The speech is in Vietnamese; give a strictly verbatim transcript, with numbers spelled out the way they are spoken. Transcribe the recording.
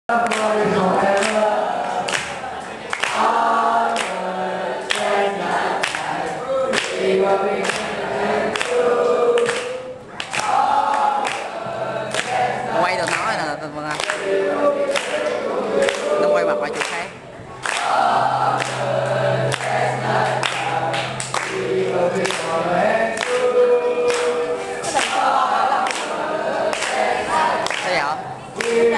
Quay được nói nè, vâng ạ. Nó quay mặt qua chỗ khác. Sao vậy?